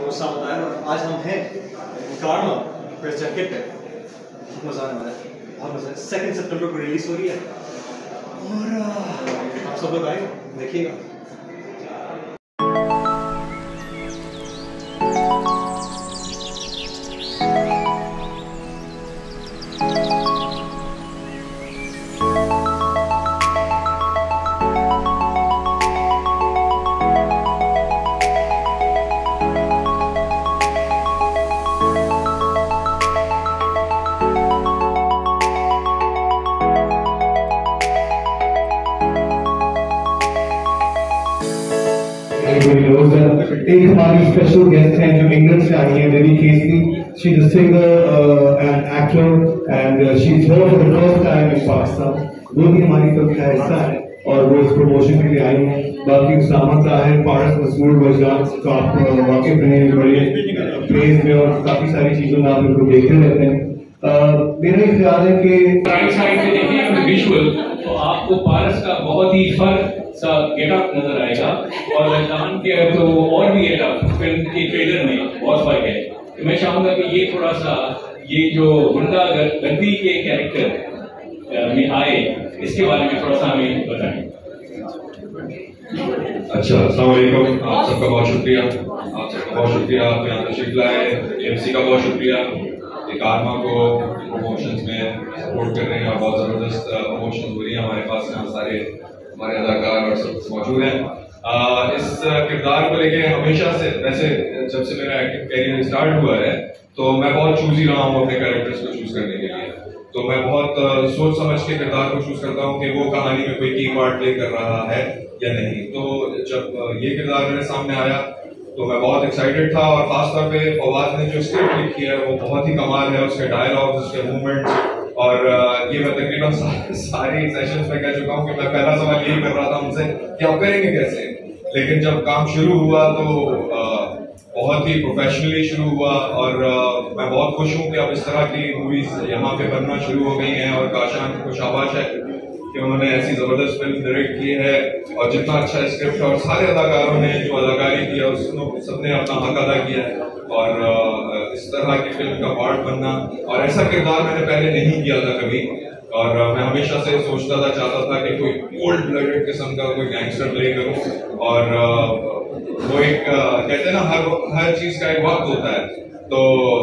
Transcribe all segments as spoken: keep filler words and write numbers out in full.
गुस्सा होता है। और आज हम हैं कार्मा प्रेस जैकेट पे, बहुत मज़ा आने वाला है, बहुत मज़ा है। सेकेंड सितंबर को रिलीज हो रही है और आप सब लोग आए देखिएगा। एक हमारी स्पेशल गेस्ट हैं जो इंग्लैंड से आई हैं, Baby Kesley. She is a singer and actor and she is here for the first time in Pakistan. वो भी हमारी फिल्म का हिस्सा है और वो इस प्रमोशन के लिए आई हैं। बाकी उसामा ताहिर, पारस मसूद, वजदान तो आप वाकिफ हैं बड़े प्लेस में और काफी सारी चीजों में आप इनको देखते रहते हैं। मेरा ये ख्याल है कि राइट साइड में देखिए विजुअल तो आपको पारस का बहुत ही फर्क सा गेटअप नजर आएगा और वजदान के तो और भी गेटअप फिल्म के ट्रेलर में बहुत फर्क है। तो मैं चाहूंगा कि ये थोड़ा सा ये जो गुंडा गर्दी के कैरेक्टर में आए इसके बारे में थोड़ा सा हमें बताएं। अच्छा, अस्सलाम वालेकुम, आप सबका बहुत शुक्रिया, आप सबका बहुत शुक्रिया, आप यहाँ तशरीफ लाए, एमसी का बहुत शुक्रिया, कार्मा को प्रमोशंस में सपोर्ट कर रहे हैं और बहुत ज़बरदस्त प्रमोशंस हो रही हैं हमारे पास। यहाँ सारे हमारे अदाकार और सब मौजूद हैं। आ, इस किरदार को लेके हमेशा से, वैसे जब से मेरा एक्टिंग कैरियर स्टार्ट हुआ है तो मैं बहुत चूज ही रहा हूँ अपने कैरेक्टर्स को चूज करने के लिए। तो मैं बहुत आ, सोच समझ के किरदार को चूज करता हूँ कि वो कहानी में कोई की पार्ट प्ले कर रहा है या नहीं। तो जब ये किरदार मेरे सामने आया तो मैं बहुत एक्साइटेड था और खासतौर पे फवाद ने जो स्क्रिप्ट लिखी है वो बहुत ही कमाल है। उसके डायलॉग्स, उसके मूवमेंट्स और ये मैं तकरीबन सारी सेशंस में कह चुका हूँ कि मैं पहला सवाल यही कर रहा था उनसे कि आप करेंगे कैसे। लेकिन जब काम शुरू हुआ तो बहुत ही प्रोफेशनली शुरू हुआ और मैं बहुत खुश हूँ कि अब इस तरह की मूवीज यहाँ पे बनना शुरू हो गई हैं और काशान को शाबाश है कि उन्होंने ऐसी जबरदस्त फिल्म डायरेक्ट की है और जितना अच्छा स्क्रिप्ट और सारे अदाकारों ने जो अदाकारी किया उसने सबने अपना हक अदा किया है और इस तरह की फिल्म का पार्ट बनना और ऐसा किरदार मैंने पहले नहीं किया था कभी। और मैं हमेशा से सोचता था, चाहता था कि कोई कोल्ड ब्लडेड किस्म का कोई गैंगस्टर प्ले करूं और वो एक कहते हैं ना हर हर चीज का एक वक्त होता है, तो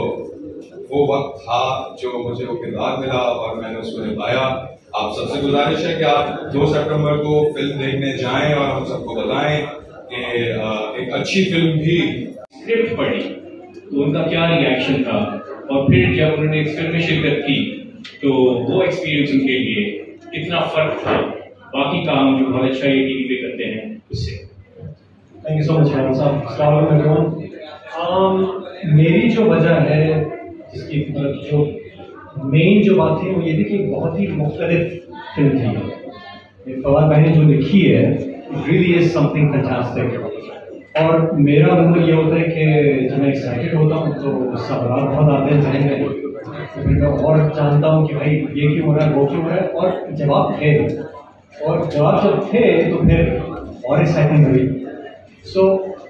वो वक्त था जो मुझे वो किरदार मिला और मैंने उसको निभाया। आप सबसे गुजारिश है कि आप दो सितंबर को फिल्म देखने जाएं और हम सबको बताएं कि एक अच्छी फिल्म भी। स्क्रिप्ट पढ़ी तो उनका क्या रिएक्शन था और फिर जब उन्होंने इस फिल्म में शिरकत की तो वो एक्सपीरियंस उनके लिए कितना फर्क था बाकी काम जो बहुत अच्छा ये टीवी पे करते हैं उससे। Thank you so much Khan साहब। अस्सलाम वालेकुम। मेरी जो वजह है जिसकी जो मेन जो बात थी वो ये थी कि बहुत ही मुख्तलिफ फिल्म थी। फवाद भाई ने जो लिखी है it really is something fantastic और मेरा मतलब ये होता है कि जब मैं एक्साइटेड होता हूँ तो सवाल बहुत आते हैं जहन में, तो फिर मैं और जानता हूँ कि भाई ये क्यों हो रहा है वो क्यों हो रहा है और जवाब थे और जवाब जब थे तो फिर और एक्साइटमेंट हुई। सो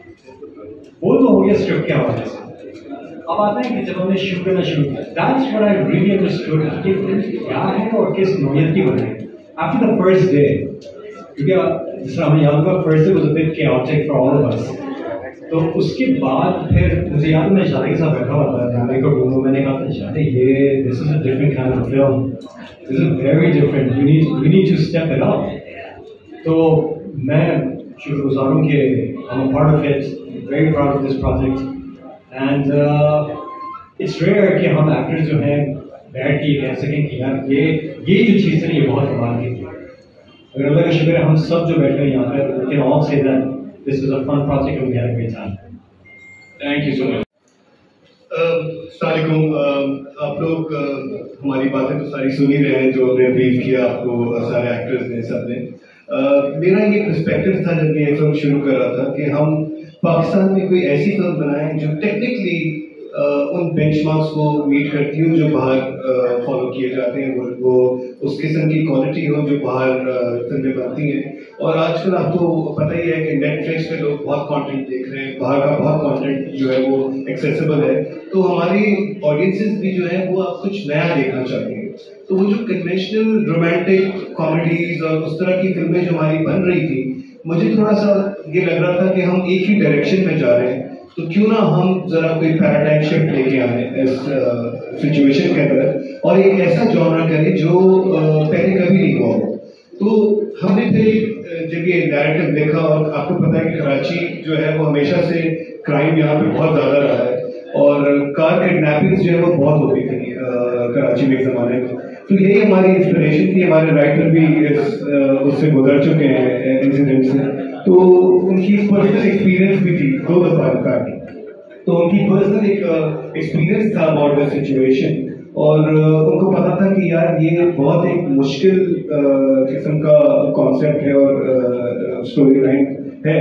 वो तो हो गया स्क्रिप्ट के हवाले से। अब आता है कि जब हमने शूट करना शुरू किया that's what I really understood कि फिल्म क्या है और किस नोयत की बनी है आफ्टर द फर्स्ट डे, क्योंकि जिस तरह हमें याद होगा first day was a bit chaotic for all of us. तो उसके बाद फिर मुझे याद मैं शादी के साथ बैठा हुआ था गाने को रूम में, मैंने कहा था शादी ये this is a different kind of film, this is very different, we need we need to step it up. तो मैं शुक्रगुजार हूँ कि I am part of it, very proud of this project and it's rare कि हम actors जो हैं बैठ के कह सकें कि यार ये ये जो चीज़ है ये बहुत कमाल की थी। अगर अल्लाह का शुक्र है हम सब जो बैठे हैं यहाँ पर we can all say that this is a fun project and we had a great time. Thank you so much. अस्सलाम वालेकुम। आप लोग हमारी बातें तो सारी सुन ही रहे हैं जो हमने ब्रीफ किया आपको सारे एक्टर्स ने सब ने। मेरा ये पर्सपेक्टिव था जब ये फिल्म शुरू कर रहा था कि हम पाकिस्तान में कोई ऐसी फिल्म बनाएं जो टेक्निकली उन बेंचमार्क्स को मीट करती हो जो बाहर फॉलो किए जाते हैं, वो वो उस किस्म की क्वालिटी हो जो बाहर फिल्में बनती हैं। और आजकल आपको पता ही है कि नेटफ्लिक्स पे लोग बहुत कंटेंट देख रहे हैं, बाहर का बहुत कंटेंट जो है वो एक्सेसिबल है, तो हमारी ऑडियंसेस भी जो है वो अब कुछ नया देखना चाहती है। तो वो जो कन्वेंशनल रोमांटिक कॉमेडीज और उस तरह की फिल्में जो हमारी बन रही थी, मुझे थोड़ा सा ये लग रहा था कि हम एक ही डायरेक्शन में जा रहे हैं, तो क्यों ना हम जरा कोई पैराडाइम शिफ्ट लेके आए इस सिचुएशन के अंदर और एक ऐसा जॉनर करें जो uh, पहले कभी नहीं हुआ हो। तो हमने फिर जब ये नैरेटिव देखा, और आपको पता है कि कराची जो है वो हमेशा से क्राइम यहाँ पे बहुत ज़्यादा रहा है और कार किडनैपिंग्स जो है वो बहुत होती थी कराची में एक ज़माने में, तो यही हमारी इंस्पिरेशन थी। हमारे राइटर भी इस उससे गुजर चुके हैं इंसिडेंट से, तो उनकी पर्सनल एक्सपीरियंस भी थी दो दफा इनफैक्ट, तो उनकी पर्सनल एक एक्सपीरियंस था अबाउट द सिचुएशन, और उनको पता था कि यार ये बहुत एक मुश्किल किस्म का कॉन्सेप्ट है और स्टोरी लाइन है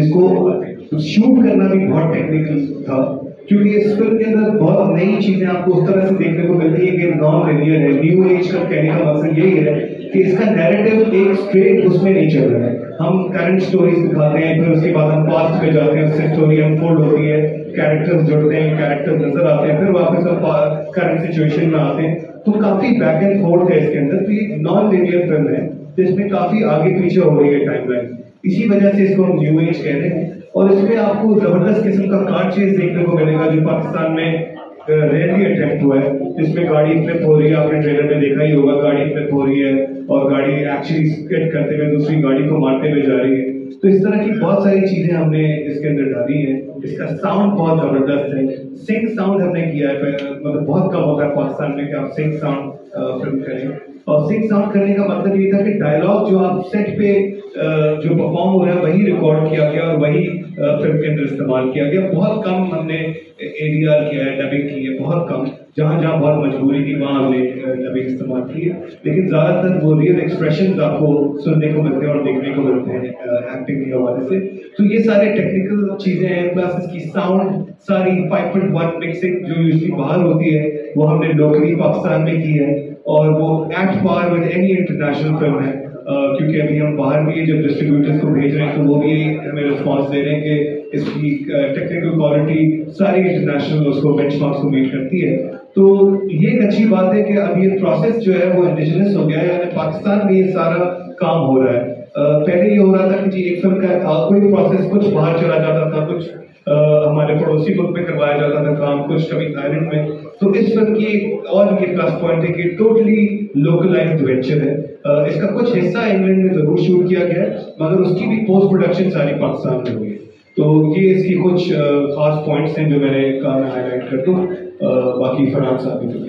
जिसको शूट करना भी बहुत टेक्निकल था, क्योंकि इस फिल्म के अंदर बहुत नई चीजें आपको उस तरह से देखने को मिलती है कि नॉन लिनियर है। न्यू एज का कहने का मकसद यही है कि इसका नैरेटिव एक स्ट्रेट उसमें नहीं चल रहा है। हम करंट स्टोरीज दिखाते हैं, फिर उसके बाद हम पास्ट पे जाते हैं, उससे स्टोरी अनफोल्ड होती है, कैरेक्टर्स जुड़ते हैं, कैरेक्टर्स नजर आते हैं, फिर वापस हम करंट सिचुएशन में आते हैं, तो काफी बैक एंड फोर्थ है इसके अंदर। तो ये नॉन लिनियर फिल्म है जिसमें काफी आगे पीछे हो रही है टाइमलाइन, इसी वजह से इसको हम न्यू एज कह रहे हैं। और इसमें आपको जबरदस्त किस्म का कार चेज देखने को मिलेगा जो पाकिस्तान में रेयरली अटेम्प्ट हुआ है, जिसमें गाड़ी फ्लिप हो रही है, आपने ट्रेलर में देखा ही होगा, गाड़ी फ्लिप हो रही है और गाड़ी एक्चुअली स्किड करते हुए दूसरी गाड़ी को मारते हुए जा रही है। तो इस तरह की बहुत सारी चीजें हमने इसके अंदर डाली है। इसका साउंड बहुत जबरदस्त है, सिंग साउंड हमने किया है, मतलब बहुत कम होता है पाकिस्तान में कि आप सिंग साउंड फिल्म करें, और सिंग साउंड करने का मतलब ये था कि डायलॉग जो आप सेट पे जो परफॉर्म हो रहा है वही रिकॉर्ड किया गया और वही फिल्म के अंदर इस्तेमाल किया गया। बहुत कम हमने एडीआर किया है, डबिंग की है, बहुत कम, जहाँ जहाँ बहुत मजबूरी थी वहाँ हमने डबिंग इस्तेमाल की है, लेकिन ज्यादातर वो रियल एक्सप्रेशन आपको सुनने को मिलते हैं और देखने को मिलते हैं एक्टिंग के हवाले से। तो ये सारे टेक्निकल चीजें हैं, प्लस इसकी साउंड सारी फाइव पॉइंट वन मिक्सिंग जो यूजली बाहर होती है वो हमने लोकली पाकिस्तान में की है, और वो at par with any international film है। Uh, क्योंकि अभी हम बाहर भी जब डिस्ट्रीब्यूटर्स को भेज रहे हैं तो वो भी हमें रिस्पांस दे रहे हैं कि इसकी टेक्निकल क्वालिटी सारी इंटरनेशनल उसको बेंचमार्क्स को मीट करती है। तो ये एक अच्छी बात है कि अब ये प्रोसेस जो है वो इंडिजिनस हो गया है, यानी पाकिस्तान में ये सारा काम हो रहा है। uh, पहले ये हो रहा था कि जी एक फिल्म का कोई प्रोसेस कुछ बाहर चला जाता था, कुछ uh, हमारे पड़ोसी मुल्क में करवाया जाता था काम, कुछ कभी थाईलैंड में। तो इस फिल्म की और ये प्लस पॉइंट है कि टोटली लोकलाइज्ड वेंचर है। Uh, इसका कुछ हिस्सा इंग्लैंड में जरूर शूट किया गया है, मगर उसकी भी पोस्ट प्रोडक्शन सारी पाकिस्तान में हुई है। तो ये इसकी कुछ uh, खास पॉइंट्स हैं जो मैंने कहा मैं हाईलाइट कर दूं, uh, बाकी फरहान साहब भी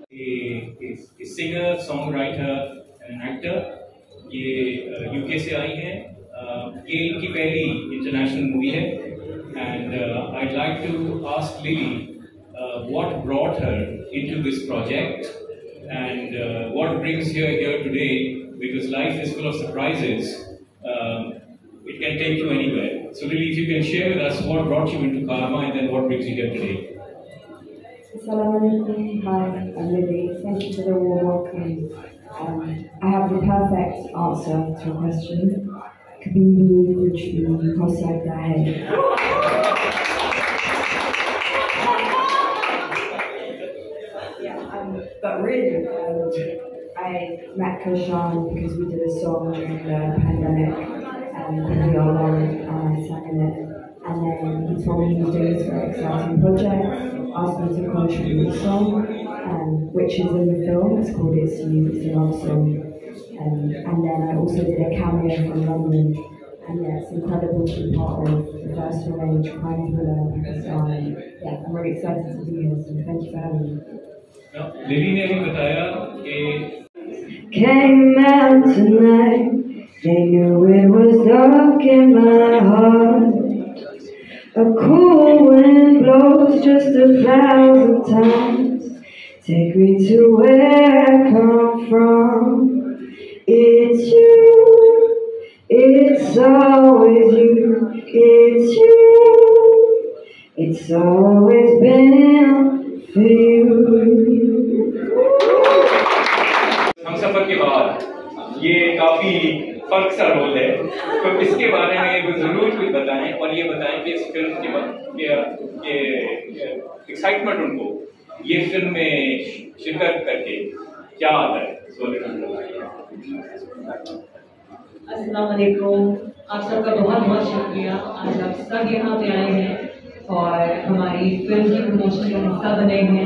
ये singer, song writer and actor, ये यूके से आई हैं। ये इनकी पहली इंटरनेशनल मूवी है, and I like to ask Lily what brought her into this project and uh, what brings her here today, because life is full of surprises. Um, it can take you anywhere. So Lily, if you can share with us what brought you into Karma and then what brings you here today. Assalamu alaikum. Hi, I'm Lily. Thank you for the warm welcome. Um, I have the perfect answer to your question. Kabini Kuchi Kosyak Dahe. But really, um, I met Koshan because we did a song during the pandemic, and we all learned and I sang in it. And then he told me he was doing this very exciting project, asked me to contribute a song, um, which is in the film. It's called It's You, it's a love song. Um, and then I also did a cameo from London. And yeah, it's incredible to be part of the first range crime thriller in Pakistan. And yeah, I'm really excited to be here, so thank you for having me. Lily ने भी बताया कि came out tonight, they knew it was dark in my heart. A cool wind blows just a thousand times, take me to where I come from. It's you, it's always you, it's you, it's always been for you. हम सफर के बाद ये काफी फर्क सा role है, तो इसके बारे में वो जरूर कुछ बताएं और ये बताएं कि इस फिल्म के बाद ये एक्साइटमेंट उनको ये फिल्म में शिरकत करके क्या आता है। अस्सलाम वालेकुम, आप सबका बहुत बहुत शुक्रिया। आज आप सब यहाँ पे आए हैं और हमारी फिल्म की प्रमोशन का हिस्सा बने हैं।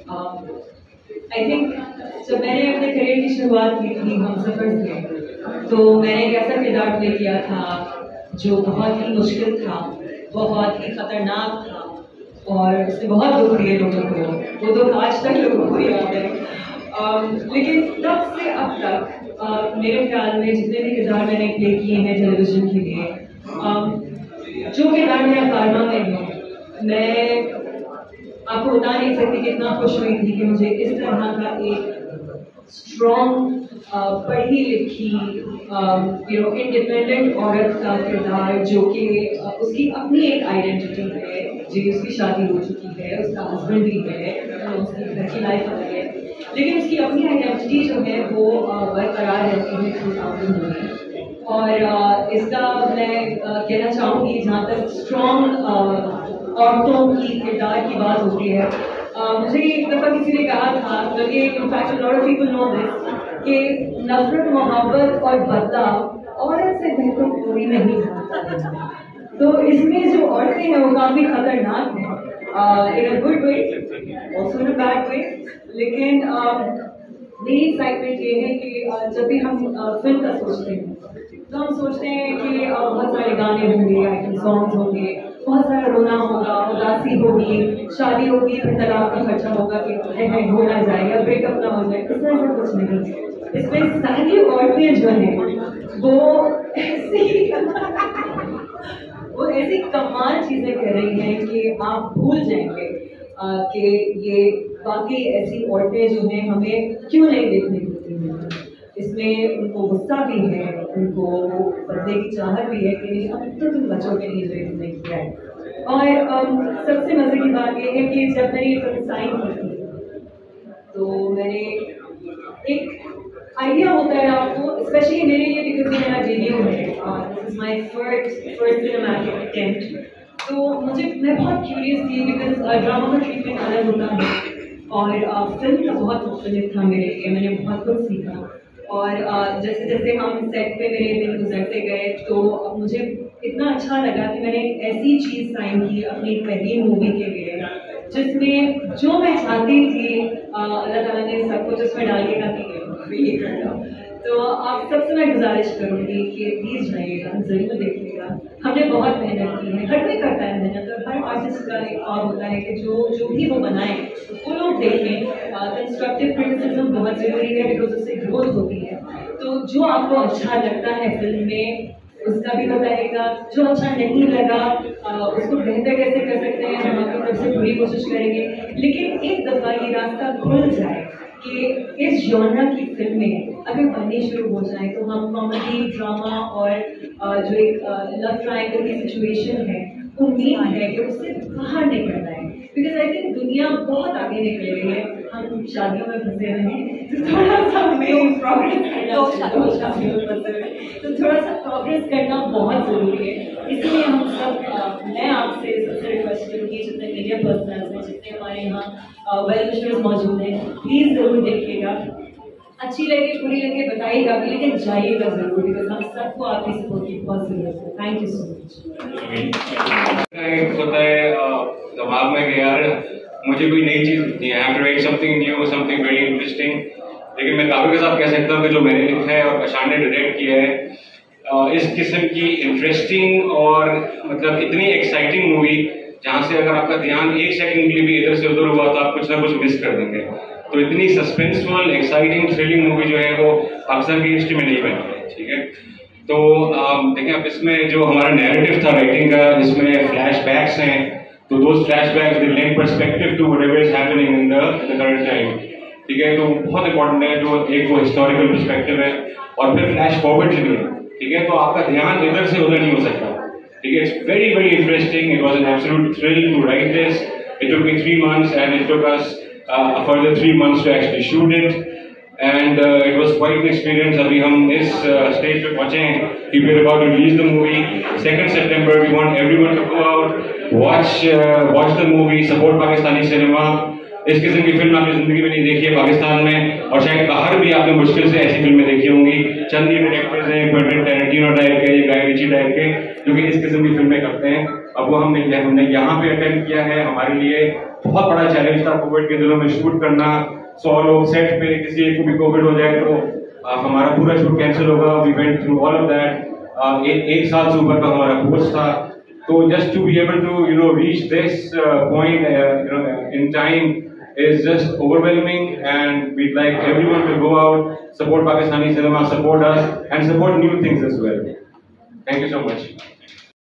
आई थिंक जब मैंने अपने करियर की शुरुआत की थी हमसफर से, तो मैंने एक ऐसा किरदार प्ले किया था जो बहुत ही मुश्किल था, बहुत ही खतरनाक था और उसने बहुत दुख दिए लोगों को। वो दुख आज तक लोगों को याद है। um, लेकिन तब से अब तक uh, मेरे ख्याल में जितने भी किरदार मैंने प्ले किए हैं टेलीविजन के लिए, um, जो किरदार मेरा कारमा में है, मैं आपको बता नहीं सकती कितना खुश हुई थी कि मुझे इस तरह का एक स्ट्रॉन्ग, पढ़ी लिखी, यू नो इंडिपेंडेंट औरत का किरदार जो कि uh, उसकी अपनी एक आइडेंटिटी है, जी उसकी शादी हो चुकी है, उसका हस्बैंड भी है, उसकी घर की लाइफ अलग है, लेकिन उसकी अपनी आइडेंटिटी जो है वो बरकरार रहती है थ्रू आउट मूवी। और uh, इसका मैं uh, कहना चाहूँगी जहाँ तक स्ट्रॉन्ग औरतों की किरदार की बात होती है, uh, मुझे एक दफ़ा किसी ने कहा था, बल्कि in fact lot of people know this, कि नफरत, मोहब्बत और बदलाव औरत से बेहतर कोई नहीं जानता। तो इसमें जो औरतें हैं वो काफ़ी खतरनाक हैं, in a good way also in a bad way. लेकिन uh, मेरी एक्साइटमेंट ये है कि uh, जब भी हम uh, फिल्म का सोचते हैं तो हम सोचते हैं कि uh, बहुत सारे गाने होंगे, आइटम सॉन्ग्स होंगे, बहुत सारा रोना होगा, उदासी होगी, शादी होगी, फिर तलाक का खर्चा होगा कि है, है, हो ना जाए या ब्रेकअप ना हो जाए। इस तरह से कुछ नहीं। इसमें सारी औरतें जो हैं वो ऐसी वो ऐसी कमाल चीज़ें कर रही हैं कि आप भूल जाएंगे कि ये बाकी ऐसी औरतें जो हैं हमें क्यों नहीं देखने मिलती हैं। इसमें उनको गुस्सा भी है, उनको बदले की चाहत भी है कि अब तो तुम बच्चों के लिए जो इसने किया है। और um, सबसे मजे की बात यह है कि जब मैंने ये फिल्म साइन की थी तो मैंने एक आइडिया होता है आपको, स्पेशली मेरे लिए बिकॉज ये मेरा डेब्यू है, this is my first first cinematic attempt. तो मुझे मैं बहुत क्यूरियस थी बिकॉज ड्रामा का ट्रीटमेंट अलग होता है और फिल्म का बहुत मुख्तलिफ था मेरे लिए, मैंने बहुत कुछ सीखा। और uh, जैसे जैसे हम सेट पे मेरे दिन गुजरते गए तो मुझे इतना अच्छा लगा कि मैंने एक ऐसी चीज़ साइन की अपनी पहली मूवी के लिए जिसमें जो मैं चाहती थी अल्लाह ताला ने सब कुछ उसमें डाल के ताकि ये करना। तो आप सबसे मैं गुजारिश करूँगी कि प्लीज़ जाइएगा, ज़रूर देखिएगा। हमने बहुत मेहनत की है, हर कोई करता है मेहनत, और हर आर्टिस्ट का एक ख्वाब होता है कि जो जो भी वो बनाए वो लोग देखें। कंस्ट्रक्टिव क्रिटिसिज्म बहुत ज़रूरी है बिकॉज उससे ग्रोथ होती है। तो जो आपको अच्छा लगता है फिल्म में उसका भी बताइएगा, जो अच्छा नहीं लगा उसको बेहतर कैसे कर सकते हैं हम आपकी तरफ से पूरी कोशिश करेंगे। लेकिन एक दफ़ा ये रास्ता खुल जाए कि इस जॉनरा की फिल्में अगर बननी शुरू हो जाए तो हम कॉमेडी, ड्रामा और जो एक लव ट्रायंगल की सिचुएशन है, उम्मीद है कि उससे बाहर निकलना है। बिकॉज आई थिंक दुनिया बहुत आगे निकल रही है, हम शादियों में फंसे हुए हैं, तो थोड़ा सा हमें प्रोग्रेस करना शादियों में फंसे हुए तो थोड़ा सा प्रोग्रेस करना बहुत ज़रूरी है। इसलिए हम सब, मैं आपसे सबसे रिक्वेस्ट करूँगी जितने मीडिया पर्सनल्स हैं, जितने हमारे यहाँ वेल विशर्स मौजूद हैं, प्लीज़ ज़रूर देखिएगा। अच्छी लगे बुरी लगे बताइएगा भी, लेकिन जाइएगा ज़रूर बिकॉज हम सबको आपकी सपोर्ट की बहुत ज़रूरत है। Thank you so much. होता है दिमाग में कि यार मुझे कोई नई चीज़ लिखनी है, I have to write something new, something very interesting. लेकिन मैं काफ़ी के साथ कह सकता हूँ कि जो मैंने लिखा है और कशान ने डायरेक्ट किया है, इस किस्म की इंटरेस्टिंग और मतलब इतनी एक्साइटिंग मूवी जहाँ से अगर आपका ध्यान एक सेकंड के लिए भी इधर से उधर हुआ तो आप कुछ ना कुछ मिस कर देंगे। तो इतनी सस्पेंसफुल, एक्साइटिंग, थ्रिलिंग मूवी जो है वो पाकिस्तान की हिस्ट्री में नहीं बनी है। ठीक है, तो देखें आप इसमें जो हमारा नैरेटिव था राइटिंग का, इसमें फ्लैशबैक्स हैं, तो those flashbacks they lend perspective to whatever is happening in the current time. ठीक है, तो बहुत इंपॉर्टेंट है, जो एक वो हिस्टोरिकल पर्सपेक्टिव है और फिर फ्लैश फॉरवर्ड भी है। ठीक है, तो आपका ध्यान इधर से उधर नहीं हो सकता। ठीक है, it's very very interesting, it was an absolute thrill to write this, it took me three months and it took us a further three months to actually shoot it. and uh, it was quite an experience. अभी हम इस stage पे पहुंचे हैं कि we are about to release the movie. second September, we want everyone to go out, watch uh, watch the movie, support Pakistani cinema. इस किस्म की फिल्म आपने जिंदगी में नहीं देखी है पाकिस्तान में, और शायद बाहर भी आपने मुश्किल से ऐसी फिल्में देखी होंगी. चंद ये डायरेक्टर्स हैं, क्वेंटिन टैरेंटिनो टाइप के, गाय रिची टाइप के, जो कि इस किस्म की फिल्में करते हैं. अब वो हमने हमने यहाँ पे अटेंड किया है. हमारे लिए बहुत बड़ा चैलेंज था कोविड के दिनों में शूट करना. सौ लोग सेट पे, किसी एक को भी कोविड हो जाए तो आ, हमारा पूरा शूट कैंसिल होगा. We went through all of that. एक एक साल से ऊपर का हमारा कोर्स था. तो just to be able to you know reach this point you know in time is just overwhelming, and we'd like everyone to go out, support Pakistani cinema, support us, and support new things as well. Thank you so much.